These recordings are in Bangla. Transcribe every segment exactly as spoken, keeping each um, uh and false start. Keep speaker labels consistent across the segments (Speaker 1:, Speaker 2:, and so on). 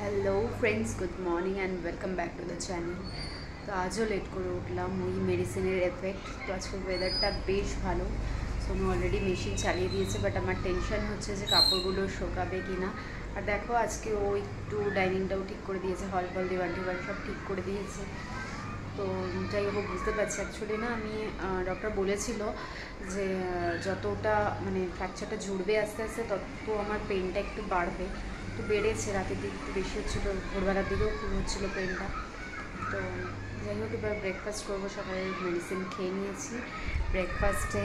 Speaker 1: Hello friends, good morning and welcome back to the channel. তো আজও লেট করে উঠলাম, ওই মেডিসিনের এফেক্ট। তো আজকের ওয়েদারটা বেশ ভালো, সো আমি অলরেডি মেশিন চালিয়ে দিয়েছে, বাট আমার টেনশন হচ্ছে যে কাপড়গুলো শোকাবে কি না। আর দেখো আজকে ও একটু ডাইনিংটাও ঠিক করে দিয়েছে, হল ফল দেওয়ান টিওয়ান সব ঠিক করে দিয়েছে। তো যাই হোক, বুঝতে পারছি অ্যাকচুয়ালি না, আমি ডক্টর বলেছিল যে যতটা মানে ফ্র্যাকচারটা জুড়বে আস্তে আস্তে তত আমার পেনটা একটু বাড়বে। একটু বেড়েছে, রাতের দিকে একটু বেশি হচ্ছিলো, ভোরবেলার দিকেও খুব হচ্ছিলো পেনটা। তো যাই হোক, এবার ব্রেকফাস্ট করবো। সকালে মেডিসিন খেয়ে নিয়েছি। ব্রেকফাস্টে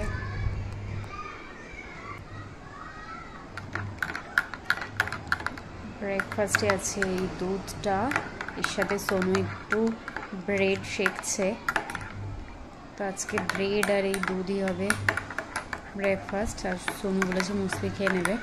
Speaker 1: ব্রেকফাস্টে আছে এই দুধটা, এর সাথে সোনু একটু ব্রেড শেখছে। তো আজকে ব্রেড আর এই দুধই হবে ব্রেকফাস্ট। আর সোনু বলেছে মুসলি খেয়ে নেবে।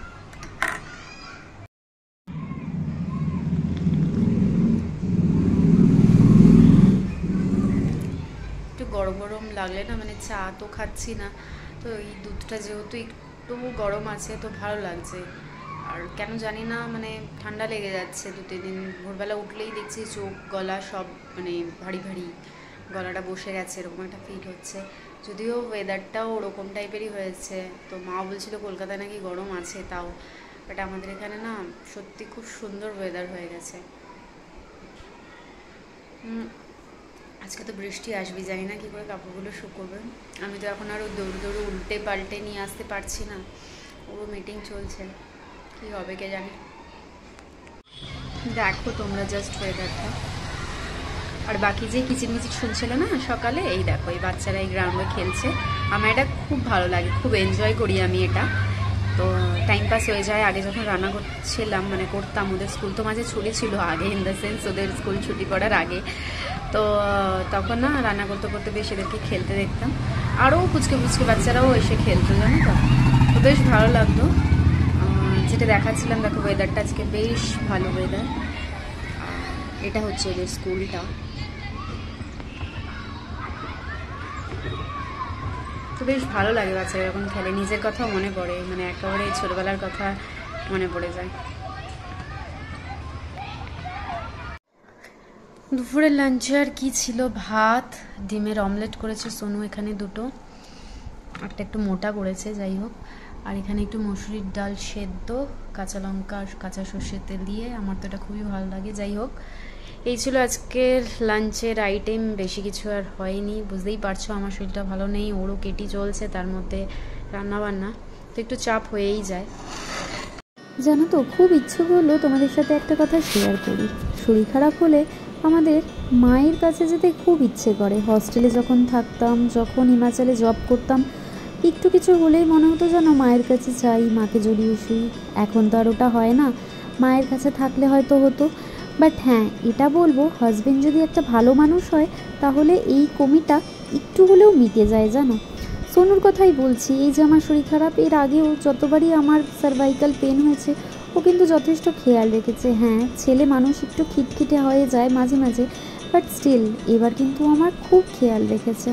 Speaker 1: একটু গরম গরম লাগলে না, মানে চা তো খাচ্ছি না, তো এই দুধটা যেহেতু একটু গরম আছে তো ভালো লাগছে। আর কেন জানি না, মানে ঠান্ডা লেগে যাচ্ছে দু তিন দিন। ভোরবেলা উঠলেই দেখছি চোখ গলা সব মানে ভারী ভারী, গলাটা বসে গেছে, এরকম একটা ফিল হচ্ছে। যদিও ওয়েদারটাও ওরকম টাইপেরই হয়েছে। তো মা বলছিল কলকাতায় নাকি গরম আছে, তাও বাট আমাদের এখানে না সত্যি খুব সুন্দর ওয়েদার হয়ে গেছে। আজকে তো বৃষ্টি আসবে, জানি না কী করে কাপড়গুলো শুকোবে। আমি তো এখন আরও দৌড়ে দৌড়ে উল্টে পাল্টে নিয়ে আসতে পারছি না, পুরো মিটিং চলছে, কী হবে কে জানে। দেখো তোমরা জাস্ট ওয়েদারটা। আর বাকি যে কিচিরমিচির শুনছিল না সকালে, এই দেখো এই বাচ্চারা এই গ্রাউন্ডে খেলছে। আমার এটা খুব ভালো লাগে, খুব এনজয় করি আমি এটা। তো টাইম পাস হয়ে যায়। আগে যখন রান্না করছিলাম, মানে করতাম, ওদের স্কুল তো মাঝে ছুটি ছিল আগে, ইন দ্য সেন্স ওদের স্কুল ছুটি পড়ার আগে। তো তখন না রান্না করতে করতে বেশ এদেরকে খেলতে দেখতাম। আরও পুচকে পুচকে বাচ্চারাও এসে খেলতো, জানো তো। তো বেশ ভালো লাগতো। যেটা দেখাচ্ছিলাম, দেখো ওয়েদারটা আজকে বেশ ভালো ওয়েদার। এটা হচ্ছে ওদের স্কুলটা। তো বেশ ভালো লাগে বাচ্চারা যখন খেলে, নিজের কথা মনে পড়ে, মানে একেবারে ছোটবেলার কথা মনে পড়ে যায়। দুপুরের লাঞ্চে আর কি ছিল, ভাত, ডিমের অমলেট করেছে সোনু এখানে দুটো, একটা একটু মোটা করেছে, যাই হোক। আর এখানে একটু মসুরির ডাল সেদ্ধ, কাঁচা লঙ্কা কাঁচা সর্ষের তেল দিয়ে, আমার তো এটা খুবই ভালো লাগে। যাই হোক, এই ছিল আজকের লাঞ্চের আইটেম, বেশি কিছু আর হয়নি। বুঝতেই পারছো আমার শরীরটা ভালো নেই, ওরও কেটি চলছে, তার মধ্যে রান্না বান্না, তো একটু চাপ হয়েই যায়।
Speaker 2: জানো তো, খুব ইচ্ছে করলো তোমাদের সাথে একটা কথা শেয়ার করি। শরীর খারাপ হলে আমাদের মায়ের কাছে যেতে খুব ইচ্ছে করে। হস্টেলে যখন থাকতাম, যখন হিমাচলে জব করতাম, একটু কিছু হলেই মনে হতো যেন মায়ের কাছে যাই, মাকে জড়িয়ে শুই। এখন তো আর ওটা হয় না, মায়ের কাছে থাকলে হয়তো হতো। বাট হ্যাঁ, এটা বলবো, হাজবেন্ড যদি একটা ভালো মানুষ হয় তাহলে এই কমিটা একটু হলেও মিটে যায়। জানো, সোনুর কথাই বলছি, এই যে আমার শরীর খারাপ, এর আগেও যতবারই আমার সার্ভাইকাল পেন হয়েছে ও কিন্তু যথেষ্ট খেয়াল রেখেছে। হ্যাঁ, ছেলে মানুষ একটু খিটখিটে হয়ে যায় মাঝে মাঝে, বাট স্টিল এবার কিন্তু আমার খুব খেয়াল রেখেছে।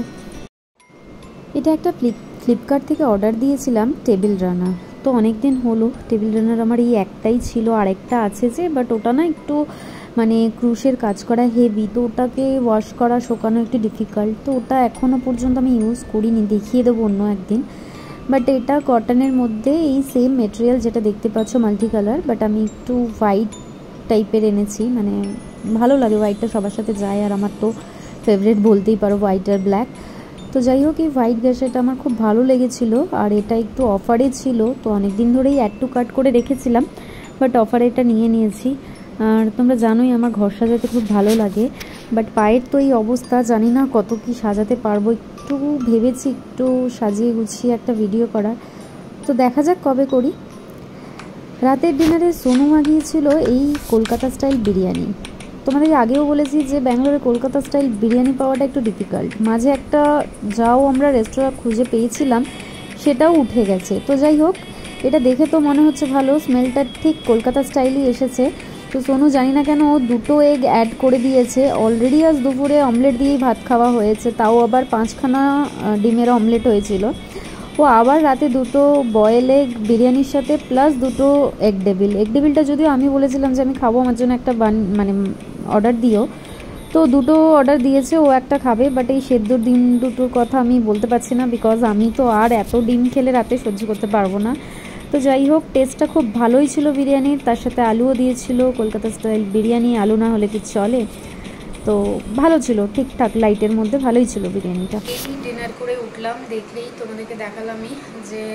Speaker 2: এটা একটা ফ্লিপ ফ্লিপকার্ট থেকে অর্ডার দিয়েছিলাম, টেবিল রানার। তো অনেক দিন হলো, টেবিল রানার আমার এই একটাই ছিল, আরেকটা আছে যে, বাট ওটা না একটু মানে ক্রুশের কাজ করা হেভি, তো ওটাকে ওয়াশ করা শোকানো একটু ডিফিকাল্ট। তো ওটা এখনও পর্যন্ত আমি ইউজ করিনি, দেখিয়ে দেবো অন্য একদিন। বাট এটা কটনের মধ্যে, এই সেম মেটেরিয়াল যেটা দেখতে পাচ্ছ, মাল্টি কালার, বাট আমি একটু হোয়াইট টাইপের এনেছি, মানে ভালো লাগে হোয়াইটটা, সবার সাথে যায়। আর আমার তো ফেভারিট বলতেই পারো হোয়াইট আর ব্ল্যাক। তো যাই হোক, এই হোয়াইট গ্যাসেটা আমার খুব ভালো লেগেছিলো, আর এটা একটু অফারে ছিল, তো অনেক দিন ধরেই অ্যাড টু কার্ট করে রেখেছিলাম, বাট অফারে এটা নিয়ে নিয়েছি। আর তোমরা জানোই আমার ঘর সাজাতে খুব ভালো লাগে, বাট পায়ের তো এই অবস্থা, জানি না কত কি সাজাতে পারবো। একটু ভেবেছি একটু সাজিয়ে গুছিয়ে একটা ভিডিও করার, তো দেখা যাক কবে করি। রাতের ডিনারে সোনু মাগিয়েছিল এই কলকাতা স্টাইল বিরিয়ানি। তোমাদের আগেও বলেছি যে ব্যাঙ্গালোরে কলকাতা স্টাইল বিরিয়ানি পাওয়াটা একটু ডিফিকাল্ট। মাঝে একটা যাও আমরা রেস্টুরেন্ট খুঁজে পেয়েছিলাম, সেটাও উঠে গেছে। তো যাই হোক, এটা দেখে তো মনে হচ্ছে ভালো, স্মেলটা ঠিক কলকাতা স্টাইলই এসেছে। তো সোনু জানি না কেন ও দুটো এগ অ্যাড করে দিয়েছে। অলরেডি আজ দুপুরে অমলেট দিয়েই ভাত খাওয়া হয়েছে, তাও আবার পাঁচখানা ডিমের অমলেট হয়েছিল। ও আবার রাতে দুটো বয়েল এগ বিরিয়ানির সাথে প্লাস দুটো এগ ডেভিল। এগ ডেভিলটা যদিও আমি বলেছিলাম যে আমি খাবো, আমার জন্য একটা বান মানে অর্ডার দিও, তো দুটো অর্ডার দিয়েছে, ও একটা খাবে। বাট এই সেদ্ধ ডিম দুটোর কথা আমি বলতে পারছি না, বিকজ আমি তো আর এত ডিম খেলে রাতে সহ্য করতে পারবো না। তো যাই হোক, টেস্টটা খুব ভালোই ছিল বিরিয়ানির, তার সাথে আলুও দিয়েছিল, কলকাতা স্টাইল বিরিয়ানি, আলু না হলে কি চলে। তো ভালো ছিল, ঠিকঠাক লাইটের মধ্যে ভালোই ছিল বিরিয়ানিটা।
Speaker 1: এই ডিনার করে উঠলাম, দেখলেই তোমাদেরকে দেখালামই যে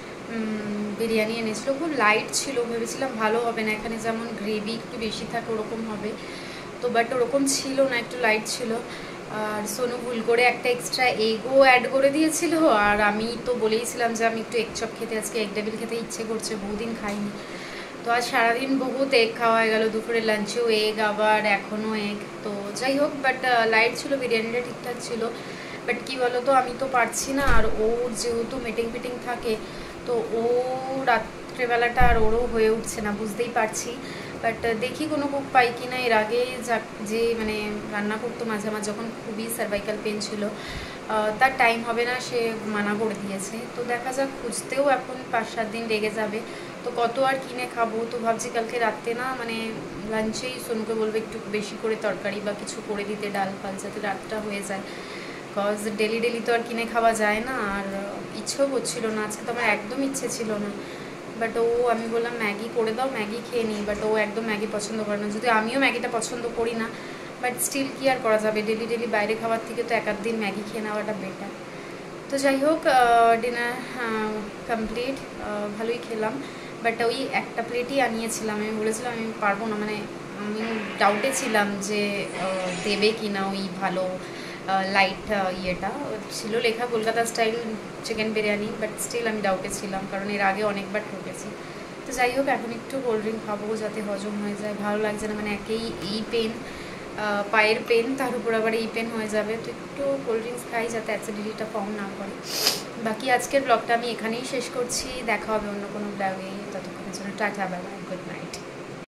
Speaker 1: বিরিয়ানি এনেছিল, খুব লাইট ছিল, ভেবেছিলাম ভালো হবে না, এখানে যেমন গ্রেভি একটু বেশি থাকে ওরকম হবে, তো বাট ওরকম ছিল না, একটু লাইট ছিল। আর সোনু ভুল করে একটা এক্সট্রা এগও অ্যাড করে দিয়েছিল, আর আমি তো বলেইছিলাম যে আমি একটু এগ চপ খেতে, আজকে এগ ডেভিল খেতে ইচ্ছে করছে, বহুদিন খাইনি। তো আজ সারাদিন বহুত এগ খাওয়া হয়ে গেল, দুপুরে লাঞ্চেও এগ, আবার এখনও এগ। তো যাই হোক, বাট লাইট ছিল, বিরিয়ানিটা ঠিকঠাক ছিল। বাট কী বলো তো, আমি তো পারছি না, আর ওর যেহেতু মিটিং ফিটিং থাকে, তো ও রাত্রেবেলাটা আর ওরও হয়ে উঠছে না, বুঝতেই পারছি। বাট দেখি কোনো কুক পাই কি না। এর আগে যা যে মানে রান্না করতো মাঝে মাঝে, যখন খুবই সার্ভাইকাল পেন ছিল, তার টাইম হবে না, সে মানা করে দিয়েছে। তো দেখা যাক, খুঁজতেও এখন পাঁচ সাত দিন লেগে যাবে, তো কত আর কিনে খাবো। তো ভাবছি কালকে রাতে না মানে লাঞ্চেই সোনুকে বলবো একটু বেশি করে তরকারি বা কিছু করে দিতে, ডাল ফাল, যাতে রাতটা হয়ে যায়। বিকজ ডেলি ডেলি তো আর কিনে খাওয়া যায় না, আর ইচ্ছেও করছিল না, আজকে তো আমার একদম ইচ্ছে ছিল না। বাট ও, আমি বললাম ম্যাগি করে দাও, ম্যাগি খেয়ে নিই, বাট ও একদম ম্যাগি পছন্দ করে না, যদি আমিও ম্যাগিটা পছন্দ করি না। বাট স্টিল কি আর করা যাবে, ডেলি ডেলি বাইরে খাওয়ার থেকে তো এক আধ দিন ম্যাগি খেয়ে নেওয়াটা বেটার। তো যাই হোক, ডিনার কমপ্লিট, ভালোই খেলাম। বাট ওই একটা প্লেটই আনিয়েছিলাম, আমি বলেছিলাম আমি পারবো না, মানে আমি ডাউটে ছিলাম যে দেবে কি না ওই ভালো লাইট ইয়েটা ছিল লেখা Kolkata style chicken biryani, but still আমি ডাউটে ছিলাম, কারণ এর আগে অনেকবার ঠকেছি। তো যাই হোক, এখন একটু কোল্ড ড্রিঙ্ক খাবো যাতে হজম হয়ে যায়, ভালো লাগছে না, মানে একেই এই পেন, পায়ের পেন, তার উপর আবার এই পেন হয়ে যাবে, তো একটু কোল্ড ড্রিঙ্কস খাই যাতে অ্যাসিডিটিটা কম না করে। বাকি আজকের ব্লগটা আমি এখানেই শেষ করছি, দেখা হবে অন্য কোনো ব্লগে, ততক্ষণের জন্য tata, bye bye, good night.